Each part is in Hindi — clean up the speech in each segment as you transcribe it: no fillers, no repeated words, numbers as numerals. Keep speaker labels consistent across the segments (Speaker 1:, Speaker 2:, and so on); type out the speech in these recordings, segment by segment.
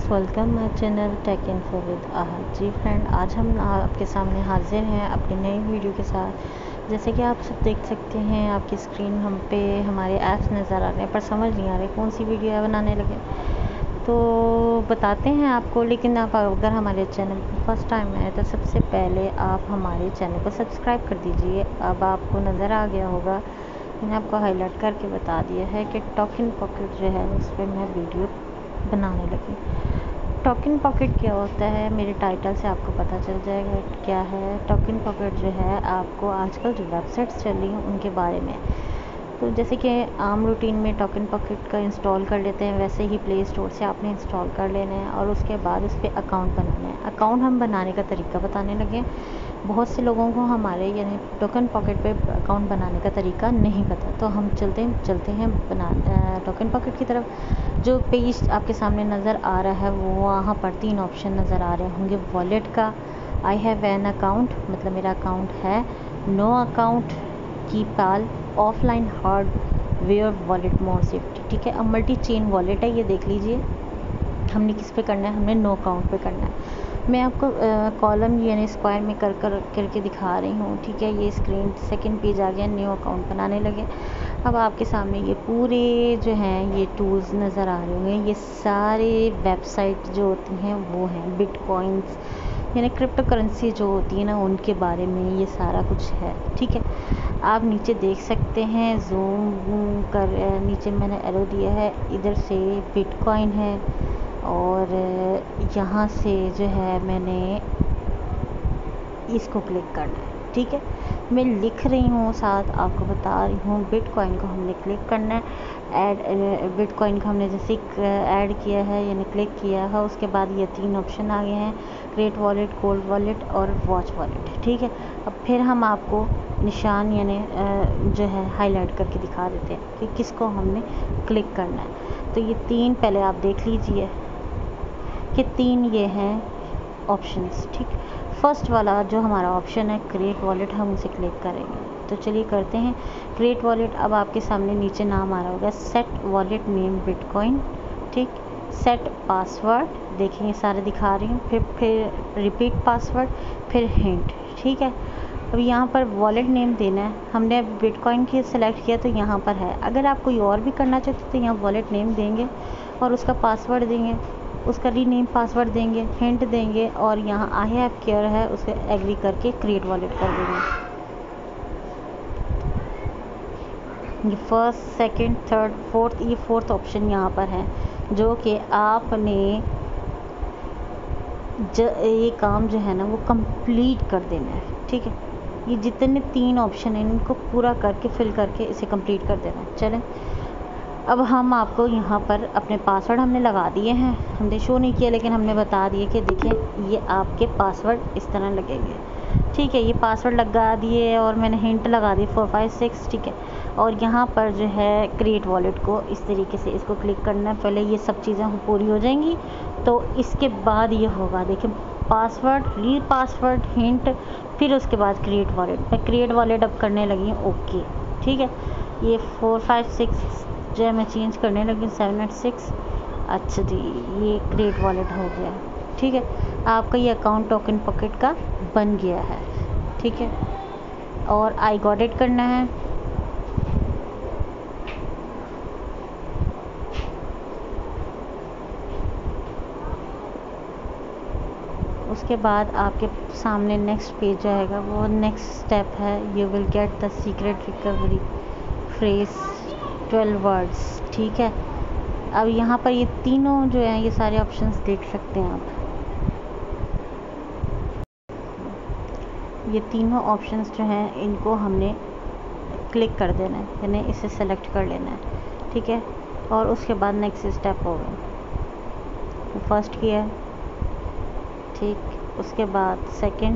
Speaker 1: Welcome my channel tech info with Ahad. जी फ्रेंड, आज हम आपके सामने हाजिर हैं अपनी नई वीडियो के साथ। जैसे कि आप सब देख सकते हैं, आपकी स्क्रीन हम पे हमारे ऐप्स नज़र आ रहे हैं, पर समझ नहीं आ रहे कौन सी वीडियो बनाने लगे। तो बताते हैं आपको, लेकिन आप अगर हमारे चैनल पर फर्स्ट टाइम आए तो सबसे पहले आप हमारे चैनल को सब्सक्राइब कर दीजिए। अब आपको नज़र आ गया होगा, मैंने आपको हाईलाइट करके बता दिया है कि टॉक इन पॉकेट जो है उस पर मैं वीडियो बनाने लगी। टॉक इन पॉकेट क्या होता है, मेरे टाइटल से आपको पता चल जाएगा क्या है। टॉक इन पॉकेट जो है, आपको आजकल जो वेबसाइट्स चल रही हैं उनके बारे में, तो जैसे कि आम रूटीन में टॉक इन पॉकेट का इंस्टॉल कर लेते हैं, वैसे ही प्ले स्टोर से आपने इंस्टॉल कर लेना है और उसके बाद उस पर अकाउंट बनाना है। अकाउंट हम बनाने का तरीका बताने लगे। बहुत से लोगों को हमारे यानी टॉक इन पॉकेट पे अकाउंट बनाने का तरीका नहीं पता, तो हम चलते हैं टॉक इन पॉकेट की तरफ। जो पेज आपके सामने नज़र आ रहा है वो वहाँ पर 3 ऑप्शन नज़र आ रहे होंगे। वॉलेट का, आई हैव एन अकाउंट, मतलब मेरा अकाउंट है। No account, keep pal, offline hardware wallet more safety. ठीक है, अब मल्टी चेन वॉलेट है, ये देख लीजिए। हमने किस पे करना है, हमने नो अकाउंट पे करना है। मैं आपको कॉलम यानी स्क्वायर में करके दिखा रही हूँ। ठीक है, ये स्क्रीन सेकंड पेज आ गया, न्यू अकाउंट बनाने लगे। अब आपके सामने ये पूरे जो हैं ये टूल्स नज़र आ रहे होंगे। ये सारे वेबसाइट जो होती हैं वो हैं बिटकॉइंस यानी क्रिप्टो करेंसी जो होती है ना, उनके बारे में ये सारा कुछ है। ठीक है, आप नीचे देख सकते हैं, जूम कर नीचे मैंने एरो दिया है, इधर से बिटकॉइन है और यहाँ से जो है मैंने इसको क्लिक करना है। ठीक है, मैं लिख रही हूँ साथ आपको बता रही हूँ। बिटकॉइन को हमने क्लिक करना है। ऐड बिटकॉइन को हमने जैसे ऐड किया है यानी क्लिक किया है, उसके बाद ये 3 ऑप्शन आ गए हैं, क्रिएट वॉलेट, कोल्ड वॉलेट और वॉच वॉलेट। ठीक है, अब फिर हम आपको निशान यानी जो है हाईलाइट करके दिखा देते हैं कि किसको हमने क्लिक करना है। तो ये 3 पहले आप देख लीजिए कि 3 ये हैं ऑप्शंस। ठीक, फर्स्ट वाला जो हमारा ऑप्शन है क्रिएट वॉलेट, हम उसे क्लिक करेंगे। तो चलिए करते हैं क्रिएट वॉलेट। अब आपके सामने नीचे नाम आ रहा होगा, सेट वॉलेट नेम बिटकॉइन। ठीक, सेट पासवर्ड, देखिए सारे दिखा रही हूँ, फिर रिपीट पासवर्ड, फिर हिंट। ठीक है, अब यहाँ पर वॉलेट नेम देना है। हमने बिटकॉइन की सेलेक्ट किया तो यहाँ पर है। अगर आप कोई और भी करना चाहते तो यहाँ वॉलेट नेम देंगे और उसका पासवर्ड देंगे, उसका रीनेम पासवर्ड देंगे, हिंट देंगे और यहाँ आई हैव केयर है उसे एग्री करके क्रिएट वॉलेट कर देंगे। ये फर्स्ट, सेकंड, थर्ड, फोर्थ, ये फोर्थ ऑप्शन यहाँ पर है जो कि आपने ये काम जो है ना वो कंप्लीट कर देना है। ठीक है, ये जितने 3 ऑप्शन हैं इनको पूरा करके फिल करके इसे कंप्लीट कर देना है। चलें, अब हम आपको यहाँ पर अपने पासवर्ड हमने लगा दिए हैं, हमने शो नहीं किया लेकिन हमने बता दिए कि देखिए ये आपके पासवर्ड इस तरह लगेंगे। ठीक है, ये पासवर्ड लगा दिए और मैंने हिंट लगा दी 4 5 6। ठीक है, और यहाँ पर जो है क्रिएट वॉलेट को इस तरीके से इसको क्लिक करना है। पहले ये सब चीज़ें पूरी हो जाएंगी तो इसके बाद ये होगा, देखिए पासवर्ड, री पासवर्ड, हिंट, फिर उसके बाद क्रिएट वॉलेट। मैं क्रिएट वॉलेट अब करने लगी हूँ। ओके, ठीक है, ये 4 5 6 जो है मैं चेंज करने लगी 7 8 6। अच्छा जी, ये क्रिएट वॉलेट हो गया। ठीक है, आपका ये अकाउंट टॉक इन पॉकेट का बन गया है। ठीक है, और आई गॉट इट करना है। उसके बाद आपके सामने नेक्स्ट पेज आएगा, वो नेक्स्ट स्टेप है, you will get the secret recovery phrase 12 words. ठीक है, अब यहाँ पर ये तीनों जो हैं ये सारे ऑप्शंस देख सकते हैं आप। ये तीनों ऑप्शंस जो हैं इनको हमने क्लिक कर देना है यानी इसे सेलेक्ट कर लेना है। ठीक है, और उसके बाद नेक्स्ट स्टेप होगा, फर्स्ट किया है। ठीक, उसके बाद second,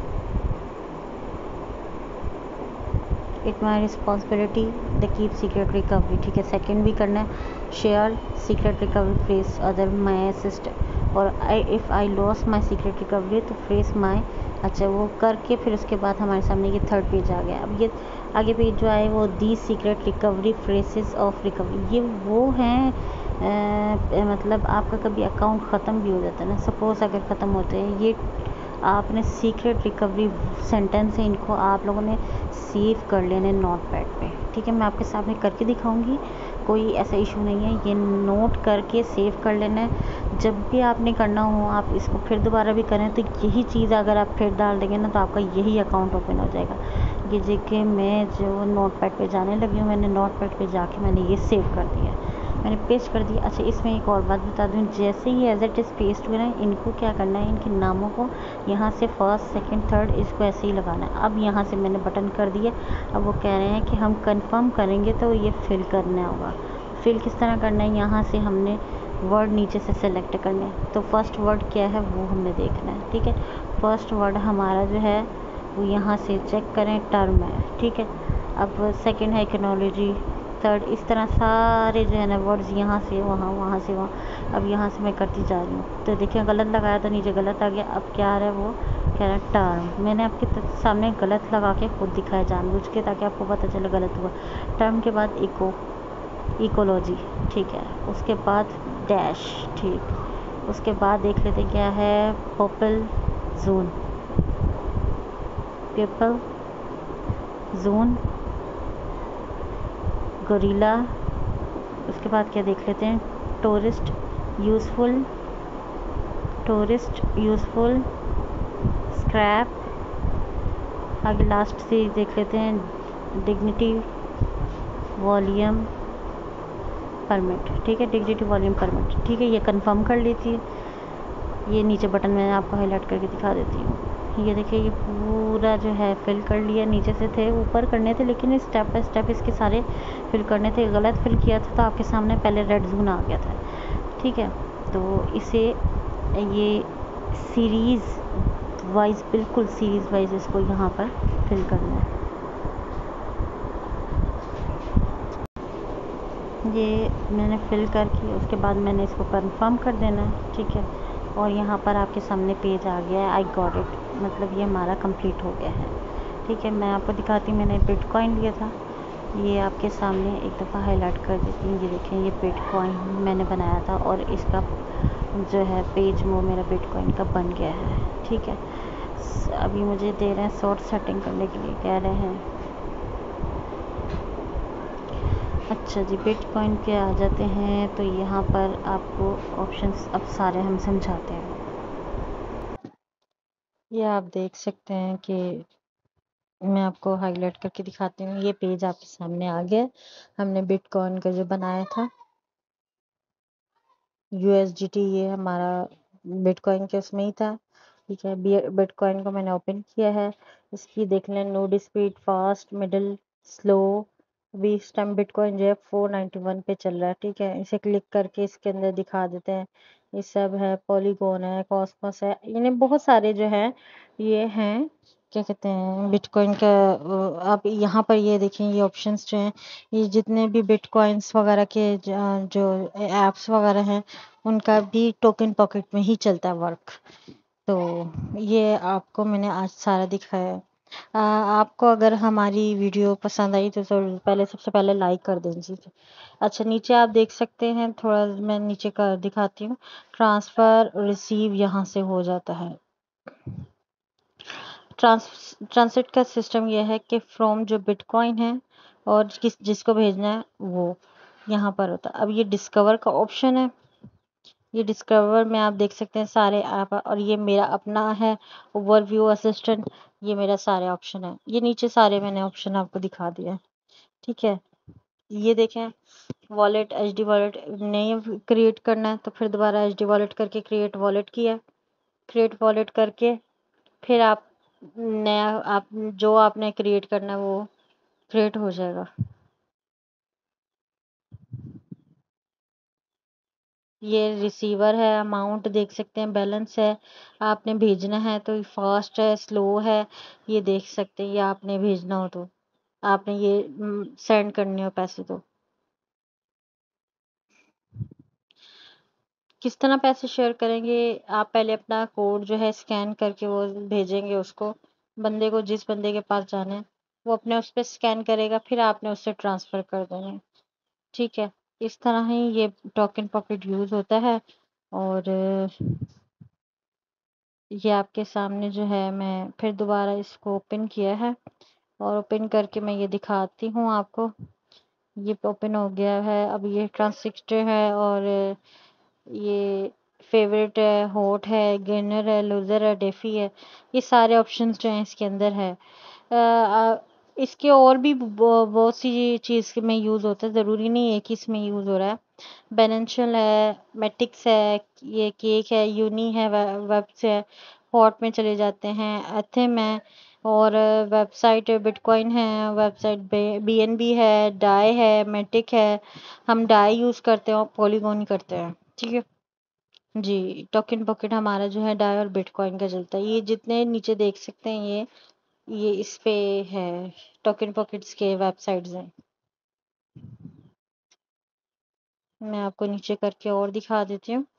Speaker 1: it my responsibility the keep secret recovery. ठीक है, सेकंड भी करना है, share secret recovery phrase other my asset, और if I loss my secret recovery तो फ्रेज माई। अच्छा, वो करके फिर उसके बाद हमारे सामने ये थर्ड पेज आ गया। अब ये आगे पेज जो आए वो the secret recovery phrases of recovery, ये वो हैं मतलब आपका कभी अकाउंट ख़त्म भी हो जाता है ना, सपोज़ अगर ख़त्म होते हैं, ये आपने सीक्रेट रिकवरी सेंटेंस है, इनको आप लोगों ने सेव कर लेने नोटपैड पे। ठीक है, मैं आपके सामने करके दिखाऊंगी, कोई ऐसा इशू नहीं है, ये नोट करके सेव कर लेना है। जब भी आपने करना हो आप इसको फिर दोबारा भी करें तो यही चीज़ अगर आप फिर डाल देंगे ना तो आपका यही अकाउंट ओपन हो जाएगा। ये देखिए मैं जो नोटपैड पे जाने लगी हूँ, मैंने नोटपैड पे जाके मैंने ये सेव कर दिया, मैंने पेस्ट कर दिया। अच्छा, इसमें एक और बात बता दूँ, जैसे ही एज इट इज़ पेस्ट हुआ ना, इनको क्या करना है, इनके नामों को यहाँ से फर्स्ट सेकंड थर्ड इसको ऐसे ही लगाना है। अब यहाँ से मैंने बटन कर दिया। अब वो कह रहे हैं कि हम कंफर्म करेंगे तो ये फिल करना होगा। फिल किस तरह करना है, यहाँ से हमने वर्ड नीचे से सेलेक्ट करना है। तो फर्स्ट वर्ड क्या है वो हमने देखना है। ठीक है, फर्स्ट वर्ड हमारा जो है वो यहाँ से चेक करें, टर्म है। ठीक है, अब सेकंड है इकोनॉलॉजी, थर्ड, इस तरह सारे जो है ना वर्ड्स यहाँ से वहाँ, वहाँ से वहाँ। अब यहाँ से मैं करती जा रही हूँ तो देखिए गलत लगाया तो नीचे गलत आ गया। अब क्या आ रहा है, वो कह रहा है टर्म। मैंने आपके सामने गलत लगा के खुद दिखाया जानबूझ के, ताकि आपको पता चले गलत हुआ। टर्म के बाद इकोलॉजी, ठीक है, उसके बाद डैश, ठीक, उसके बाद देख लेते क्या है, purple zone, purple zone, gorilla. उसके बाद क्या देख लेते हैं, टूरिस्ट यूज़फुल, स्क्रैप। आगे लास्ट से देख लेते हैं, डिग्निटी वॉल्यूम परमिट। ठीक है, डिग्निटी वॉल्यूम परमिट। ठीक है, ये कंफर्म कर लीजिए। ये नीचे बटन मैं आपको हाईलाइट करके दिखा देती हूँ। ये देखिए, ये पूरा जो है फिल कर लिया। नीचे से थे, ऊपर करने थे, लेकिन स्टेप बाय स्टेप इसके सारे फिल करने थे। गलत फिल किया था तो आपके सामने पहले रेड जोन आ गया था। ठीक है, तो इसे ये सीरीज़ वाइज, बिल्कुल सीरीज़ वाइज इसको यहाँ पर फिल करना है। ये मैंने फिल करके उसके बाद मैंने इसको कंफर्म कर देना है। ठीक है, और यहाँ पर आपके सामने पेज आ गया है, आई गॉट इट, मतलब ये हमारा कंप्लीट हो गया है। ठीक है, मैं आपको दिखाती हूँ, मैंने बिटकॉइन लिया था, ये आपके सामने एक दफ़ा हाईलाइट कर देती हूँ। ये देखें, ये बिटकॉइन मैंने बनाया था और इसका जो है पेज वो मेरा बिटकॉइन का बन गया है। ठीक है, अभी मुझे दे रहे हैं शॉर्ट सेटिंग करने के लिए, कह रहे हैं। अच्छा जी, बिटकॉइन के आ जाते हैं तो यहाँ पर आपको ऑप्शंस अब सारे हम समझाते हैं। ये आप देख सकते हैं कि मैं आपको हाईलाइट करके दिखाती हूँ। ये पेज आपके सामने आ गया। हमने बिटकॉइन का जो बनाया था USDT, ये हमारा बिटकॉइन के उसमें ही था। ठीक है, बिटकॉइन को मैंने ओपन किया है। इसकी देख लें, node speed, fast, middle, slow. अभी इस टाइम बिटकॉइन जो है 491 पे चल रहा है। ठीक है, इसे क्लिक करके इसके अंदर दिखा देते हैं। ये सब है, पॉलीगॉन है, कॉस्मोस है, इन्हें बहुत सारे जो है ये हैं, क्या कहते हैं, बिटकॉइन का। आप यहाँ पर ये देखें, ये ऑप्शंस जो हैं, ये जितने भी बिटकॉइंस वगैरह के जो एप्स वगैरह हैं उनका भी टोकन पॉकेट में ही चलता है वर्क। तो ये आपको मैंने आज सारा दिखाया है। आपको अगर हमारी वीडियो पसंद आई तो पहले, सबसे पहले लाइक कर दीजिए। अच्छा, नीचे आप देख सकते हैं, थोड़ा मैं नीचे कर दिखाती हूँ, ट्रांसफ़र रिसीव यहाँ से हो जाता है। ट्रांसिट का सिस्टम यह है कि फ्रॉम जो बिटकॉइन है और जिसको भेजना है वो यहाँ पर होता है। अब ये डिस्कवर का ऑप्शन है, ये डिस्कवर में आप देख सकते हैं सारे ऐप, और ये मेरा अपना है ओवरव्यू असिस्टेंट, ये मेरा सारे ऑप्शन है। ये नीचे सारे मैंने ऑप्शन आपको दिखा दिया है। ठीक है, ये देखें, वॉलेट, HD वॉलेट नहीं क्रिएट करना है तो फिर दोबारा HD वॉलेट करके क्रिएट वॉलेट किया। क्रिएट वॉलेट करके फिर आप नया, आप जो आपने क्रिएट करना है वो क्रिएट हो जाएगा। ये रिसीवर है, अमाउंट देख सकते हैं, बैलेंस है, आपने भेजना है तो फास्ट है, स्लो है, ये देख सकते हैं। ये आपने भेजना हो तो आपने ये सेंड करने हो पैसे तो किस तरह पैसे शेयर करेंगे, आप पहले अपना कोड जो है स्कैन करके वो भेजेंगे उसको, बंदे को, जिस बंदे के पास जाना है वो अपने उस पर स्कैन करेगा, फिर आपने उससे ट्रांसफ़र कर देना है। ठीक है, इस तरह ही ये टोकन पॉकेट यूज़ होता है। और ये आपके सामने जो है मैं फिर दोबारा इसको ओपन किया है और ओपन करके मैं ये दिखाती हूँ आपको। ये ओपन हो गया है। अब ये ट्रांसिस्टर है और ये फेवरेट है, हॉट है, गेनर है, लूज़र है, डेफी है। ये सारे ऑप्शंस जो हैं इसके अंदर है। इसके और भी बहुत सी चीज़ में यूज़ होता है, ज़रूरी नहीं है कि इसमें यूज़ हो रहा है। बेनेंशियल है, मैटिक्स है, ये केक है, यूनी है, वेब्स है, हॉट में चले जाते हैं, एथेम है और वेबसाइट बिटकॉइन है, वेबसाइट बीएनबी है, डाई है, मैटिक है। हम डाई यूज़ करते हैं और पॉलीगॉन करते हैं। ठीक है जी। टोकन पॉकेट हमारा जो है डाई और बिटकॉइन का चलता है। ये जितने नीचे देख सकते हैं ये इस पे है, टोकन पॉकेट्स के वेबसाइट्स हैं। मैं आपको नीचे करके और दिखा देती हूँ।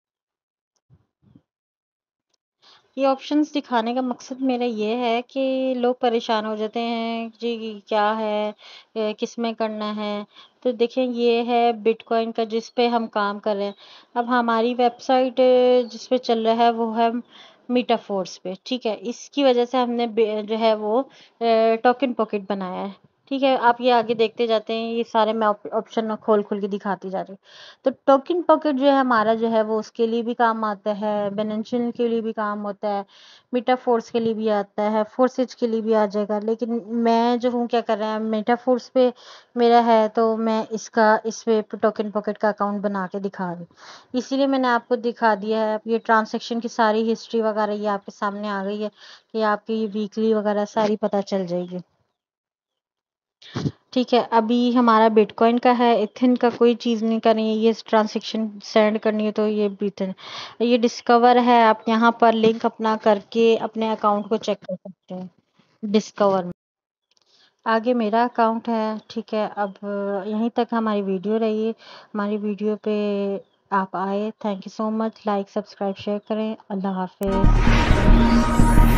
Speaker 1: ये ऑप्शंस दिखाने का मकसद मेरा ये है कि लोग परेशान हो जाते हैं जी क्या है, किस में करना है। तो देखें ये है बिटकॉइन का जिस पे हम काम कर रहे हैं। अब हमारी वेबसाइट जिस पे चल रहा है वो है मीटाफोर्स पे। ठीक है, इसकी वजह से हमने जो है वो टोकन पॉकेट बनाया है। ठीक है, आप ये आगे देखते जाते हैं, ये सारे मैं ऑप्शन खोल खोल के दिखाती जा रही हूँ। तो टोकन पॉकेट जो है हमारा जो है वो उसके लिए भी काम आता है, बेनेंशियल के लिए भी काम होता है, मेटाफोर्स के लिए भी आता है, फोर्सेज के लिए भी आ जाएगा। लेकिन मैं जो हूँ क्या कर रहा है, मेटाफोर्स पे मेरा है तो मैं इस पे टोकन पॉकेट का अकाउंट बना के दिखा रही हूँ। इसीलिए मैंने आपको दिखा दिया है। ये ट्रांजैक्शन की सारी हिस्ट्री वगैरह ये आपके सामने आ गई है कि आपकी ये वीकली वगैरह सारी पता चल जाएगी। ठीक है, अभी हमारा बिटकॉइन का है, इथिन का कोई चीज़ नहीं करनी है, ये ट्रांजैक्शन सेंड करनी है तो ये बिटन। ये डिस्कवर है, आप यहाँ पर लिंक अपना करके अपने अकाउंट को चेक कर सकते हैं डिस्कवर में। आगे मेरा अकाउंट है। ठीक है, अब यहीं तक हमारी वीडियो रही। हमारी वीडियो पे आप आए, thank you so much. Like subscribe share करें। अल्लाह हाफिज़।